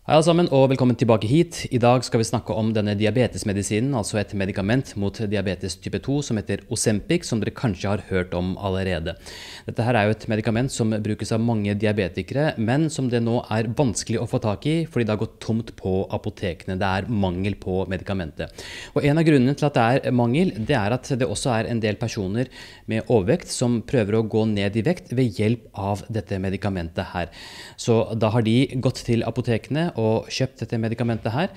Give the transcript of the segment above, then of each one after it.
Hei alle sammen, og velkommen tilbake hit. I dag skal vi snakke om denne diabetesmedisinen, altså et medikament mot diabetes type 2 som heter Ozempic, som dere kanskje har hørt om allerede. Dette her er jo et medikament som brukes av mange diabetikere, men som det nå er vanskelig å få tak i, fordi det har gått tomt på apotekene. Det er mangel på medikamentet. Og en av grunnene til at det er mangel, det er at det også er en del personer med overvekt som prøver å gå ned i vekt ved hjelp av dette medikamentet her. Så da har de gått til apotekene og kjøpt dette medikamentet her,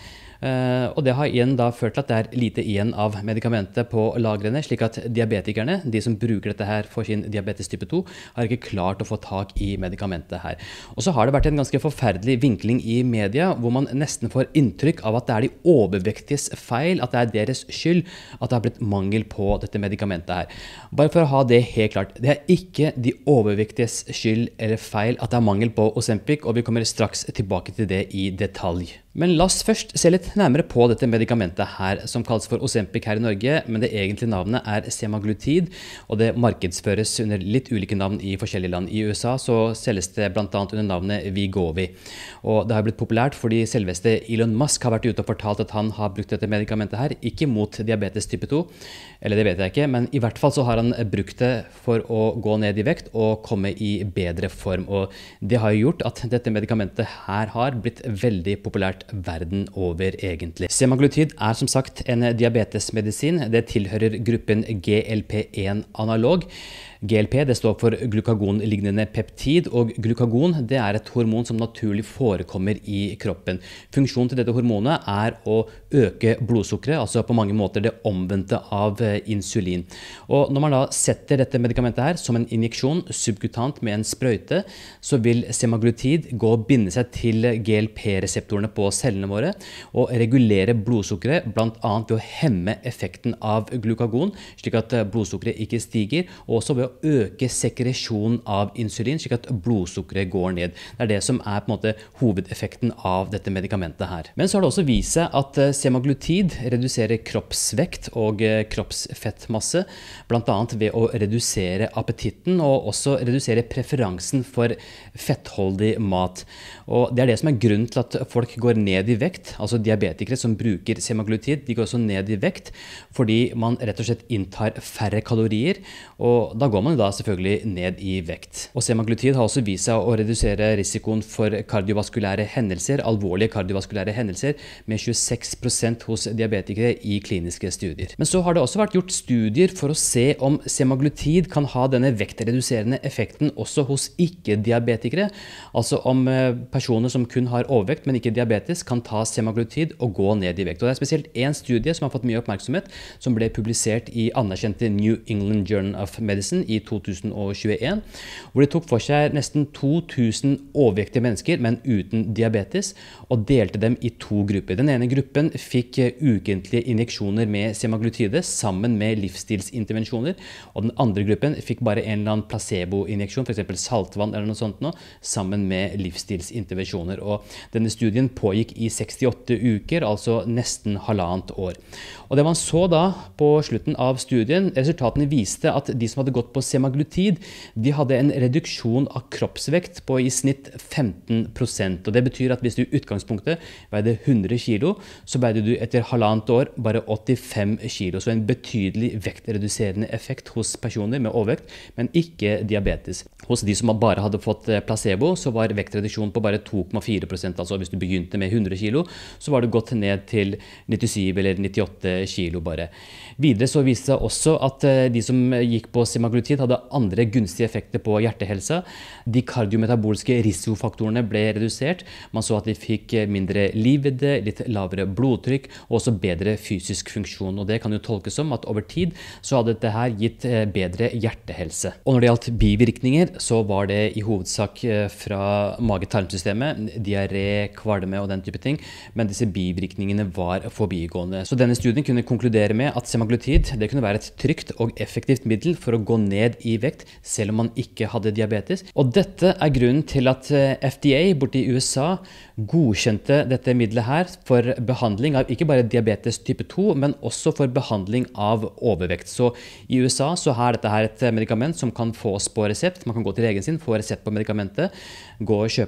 og det har igjen da ført til at det er lite igjen av medikamentet på lagrene, slik at diabetikerne, de som bruker dette her for sin diabetes type 2, har ikke klart å få tak i medikamentet her. Og så har det vært en ganske forferdelig vinkling i media, hvor man nesten får inntrykk av at det er de overvektiges feil, at det er deres skyld at det har blitt mangel på dette medikamentet her. Bare for å ha det helt klart, det er ikke de overvektiges skyld eller feil at det er mangel på Ozempic, og vi kommer straks tilbake til det i detalj. Men la oss først se litt nærmere på dette medikamentet her, som kalles for Ozempic her i Norge, men det egentlige navnet er semaglutid, og det markedsføres under litt ulike navn i forskjellige land. I USA så selges det blant annet under navnet Wegovy, og det har blitt populært fordi selveste Elon Musk har vært ute og fortalt at han har brukt dette medikamentet her, ikke mot diabetes type 2, eller det vet jeg ikke, men i hvert fall så har han brukt det for å gå ned i vekt og komme i bedre form, og det har jo gjort at dette medikamentet her har blitt veldig populært verden over egentlig. Semaglutid er som sagt en diabetesmedisin. Det tilhører gruppen GLP-1-analog. GLP det står for glukagonlignende peptid, og glukagon det er et hormon som naturlig forekommer i kroppen. Funksjonen til dette hormonet er å øke blodsukkeret, altså på mange måter det omvendte av insulin. Og når man da setter dette medikamentet her som en injeksjon subkutant med en sprøyte, så vil semaglutid gå og binde seg til GLP-reseptorene på cellene våre og regulere blodsukkeret, blant annet ved å hemme effekten av glukagon, slik at blodsukkeret ikke stiger, og også ved å øke sekresjonen av insulin, slik at blodsukkeret går ned. Det er det som er på en måte hovedeffekten av dette medikamentet her. Men så har det også vist seg at semaglutid reduserer kroppsvekt og kroppsfettmasse, blant annet ved å redusere appetitten og også redusere preferansen for fettholdig mat. Og det er det som er grunnen til at folk går ned i vekt, altså diabetikere som bruker semaglutid, de går også ned i vekt fordi man rett og slett inntar færre kalorier, og da går man da selvfølgelig ned i vekt. Og semaglutid har også vist seg å redusere risikoen for kardiovaskulære hendelser, alvorlige kardiovaskulære hendelser, med 26% hos diabetikere i kliniske studier. Men så har det også vært gjort studier for å se om semaglutid kan ha denne vektreduserende effekten også hos ikke-diabetikere, altså om personer som kun har overvekt, men ikke diabetes, kan ta semaglutid og gå ned i vekt. Og det er spesielt en studie som har fått mye oppmerksomhet, som ble publisert i anerkjente New England Journal of Medicine i 2021, hvor de tok for seg nesten 2000 overvektige mennesker, men uten diabetes, og delte dem i to grupper. Den ene gruppen fikk ukentlige injeksjoner med semaglutide sammen med livsstilsintervensjoner, og den andre gruppen fikk bare en eller annen placebo-injeksjon, for eksempel saltvann eller noe sånt nå, sammen med livsstilsintervensjoner. Og denne studien pågikk i 68 uker, altså nesten halvannet år. Og det man så da på slutten av studien, resultatene viste at de som hadde gått på semaglutid, de hadde en reduksjon av kroppsvekt på i snitt 15%. Og det betyr at hvis du i utgangspunktet veide 100 kilo, så veide du etter halvannet år bare 85 kilo. Så en betydelig vektreduserende effekt hos personer med overvekt, men ikke diabetes. Hos de som bare hadde fått placebo, så var vektreduksjon på bare 2,4%. Altså hvis du begynte med 100 kilo, så var det gått ned til 97 eller 98 kilo bare. Videre så viste det seg også at de som gikk på semaglutid hadde andre gunstige effekter på hjertehelsa. De kardiometabolske risikofaktorene ble redusert. Man så at de fikk mindre livvidde, litt lavere blodtrykk og også bedre fysisk funksjon. Og det kan jo tolkes som at over tid så hadde dette her gitt bedre hjertehelse. Og når det gjaldt bivirkninger, så var det i hovedsak fra mage-tarmsystemet, diaré, kvalme og den type ting, men disse bivirkningene var forbigående. Så denne studien kunne konkludere med at semaglutid det kunne være et trygt og effektivt middel for å gå ned i vekt, selv om man ikke hadde diabetes. Og dette er grunnen til at FDA borte i USA godkjente dette middelet her for behandling av ikke bare diabetes type 2, men også for behandling av overvekt. Så i USA så er dette her et medikament som kan fås på resept. Man kan gå til legen sin, få resept på medikamentet, gå og kjøpe det, selv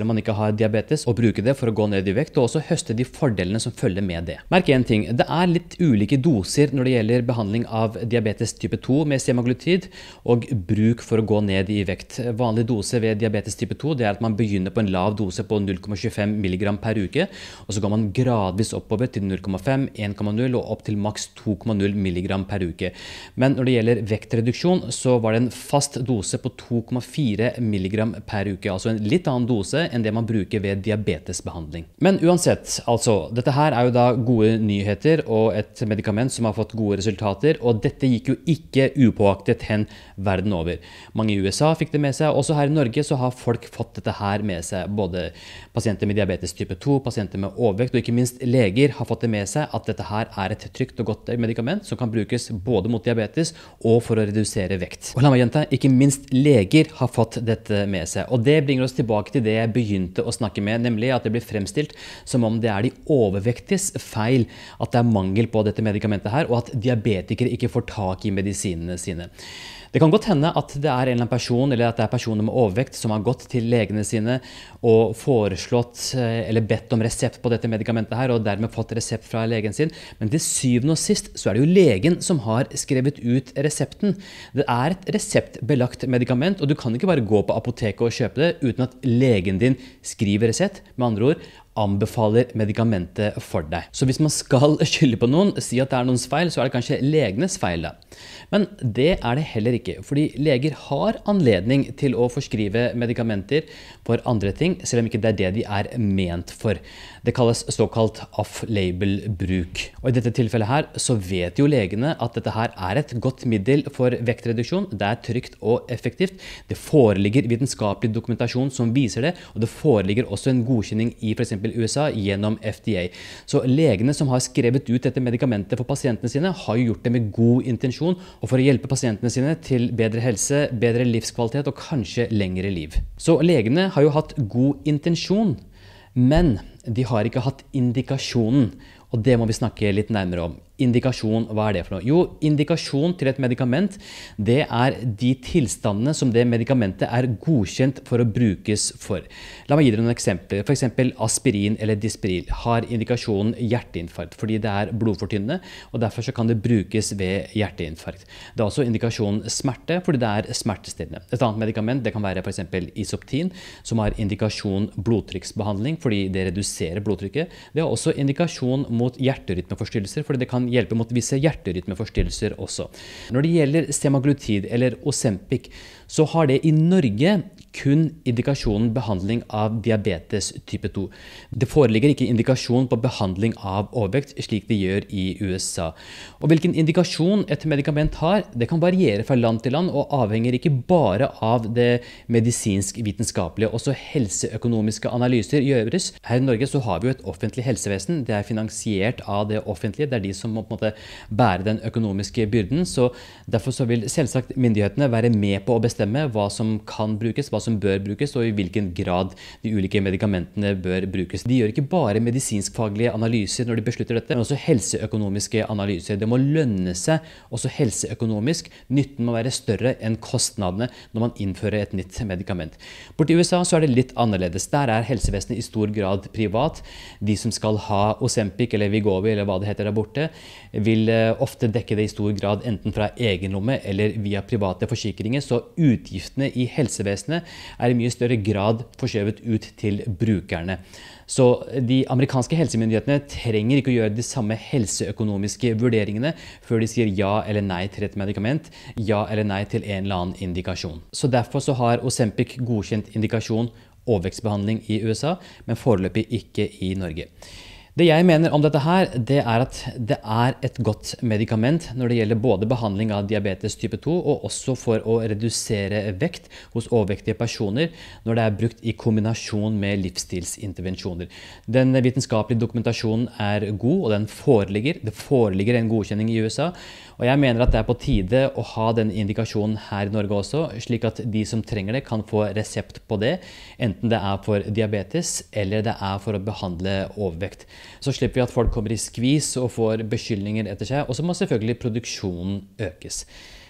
selv om man ikke har diabetes, og bruke det for å gå ned i vekt, og også høste de fordelene som følger med det. Merk en ting, det er litt ulike doser når det gjelder behandling av diabetes type 2 med semaglutid og bruk for å gå ned i vekt. Vanlig dose ved diabetes type 2 det er at man begynner på en lav dose på 0,25 mg per uke, og så går man gradvis oppover til 0,5, 1,0 og opp til maks 2,0 mg per uke. Men når det gjelder vektreduksjon, så var det en fast dose på 2,4 mg per uke, altså en litt annen dose enn det man bruker ved diabetesbehandling. Men uansett, altså, dette her er jo da gode nyheter og et medikament som har fått gode resultater, og dette gikk jo ikke upåaktet hen verden over. Mange i USA fikk det med seg, også her i Norge så har folk fått dette her med seg, både pasienter med diabetes type 2, pasienter med overvekt, og ikke minst leger har fått det med seg at dette her er et trygt og godt medikament som kan brukes både mot diabetes og for å redusere vekt. Og la meg gjenta, ikke minst leger har fått dette med seg. Og det bringer oss tilbake til det jeg begynte å snakke med, nemlig at det blir fremstilt som om det er de overvektiges feil at det er mangel på dette medikamentet her, og at diabetikere ikke får tak i medisinene sine. Det kan godt hende at det er en eller annen person, eller at det er personer med overvekt som har gått til legene sine og foreslått eller bedt om resept på dette medikamentet her, og dermed fått resept fra legen sin. Men til syvende og sist så er det jo legen som har skrevet ut resepten. Det er et reseptbelagt medikament, og du kan ikke bare gå på apoteket og kjøpe det uten at legen din skriver resept. Med andre ord, anbefaler medikamentet for deg. Så hvis man skal skylde på noen, si at det er noens feil, så er det kanskje legenes feil da. Men det er det heller ikke, fordi leger har anledning til å forskrive medikamenter for andre ting, selv om ikke det er det de er ment for. Det kalles såkalt off-label bruk. Og i dette tilfellet her, så vet jo legene at dette her er et godt middel for vektreduksjon. Det er trygt og effektivt. Det foreligger vitenskapelig dokumentasjon som viser det, og det foreligger også en godkjenning i for eksempel USA gjennom FDA. Så legene som har skrevet ut dette medikamentet for pasientene sine, har jo gjort det med god intensjon, og for å hjelpe pasientene sine til bedre helse, bedre livskvalitet og kanskje lengre liv. Så legene har jo hatt god intensjon, men de har ikke hatt indikasjonen, og det må vi snakke litt nærmere om. Indikasjon, hva er det for noe? Jo, indikasjon til et medikament, det er de tilstandene som det medikamentet er godkjent for å brukes for. La meg gi dere noen eksempler. For eksempel aspirin eller Disperil har indikasjonen hjerteinfarkt, fordi det er blodfortynnende, og derfor så kan det brukes ved hjerteinfarkt. Det er også indikasjonen smerte, fordi det er smertestillende. Et annet medikament, det kan være for eksempel Isoptin, som har indikasjon blodtrykksbehandling, fordi det reduserer blodtrykket. Det har også indikasjon mot hjerterytmeforstyrrelser, fordi det kan hjelpe mot visse hjerterytmeforstyrrelser også. Når det gjelder semaglutid eller Ozempic, så har det i Norge kun indikasjonen behandling av diabetes type 2. Det foreligger ikke indikasjon på behandling av overvekt, slik det gjør i USA. Og hvilken indikasjon et medikament har, det kan variere fra land til land, og avhenger ikke bare av det medisinsk-vitenskapelige. Også helseøkonomiske analyser gjøres. Her i Norge så har vi jo et offentlig helsevesen. Det er finansiert av det offentlige. Det er de som må på en måte bære den økonomiske byrden. Så derfor så vil selvsagt myndighetene være med på å bestemme hva som kan brukes, hva som bør brukes, og i hvilken grad de ulike medikamentene bør brukes. De gjør ikke bare medisinskfaglige analyser når de beslutter dette, men også helseøkonomiske analyser. Det må lønne seg også helseøkonomisk. Nytten må være større enn kostnadene når man innfører et nytt medikament. Borti USA så er det litt annerledes. Der er helsevesenet i stor grad privat. De som skal ha Ozempic eller Wegovy eller hva det heter der borte, vil ofte dekke det i stor grad enten fra egen lomme eller via private forsikringer, så utgiftene i helsevesenet er i mye større grad forskjøvet ut til brukerne. Så de amerikanske helsemyndighetene trenger ikke å gjøre de samme helseøkonomiske vurderingene før de sier ja eller nei til et medikament, ja eller nei til en eller annen indikasjon. Så derfor så har Ozempic godkjent indikasjon overvektsbehandling i USA, men foreløpig ikke i Norge. Det jeg mener om dette her, det er at det er et godt medikament når det gjelder både behandling av diabetes type 2 og også for å redusere vekt hos overvektige personer når det er brukt i kombinasjon med livsstilsintervensjoner. Den vitenskapelige dokumentasjonen er god, og den foreligger. Det foreligger en godkjenning i USA, og jeg mener at det er på tide å ha den indikasjonen her i Norge også, slik at de som trenger det kan få resept på det, enten det er for diabetes eller det er for å behandle overvekt. Så slipper vi at folk kommer i skvis og får beskyldninger etter seg, og så må selvfølgelig produksjonen økes.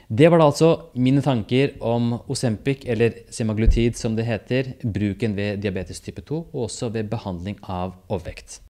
Det var da altså mine tanker om Ozempic, eller semaglutid som det heter, bruken ved diabetes type 2, og også ved behandling av overvekt.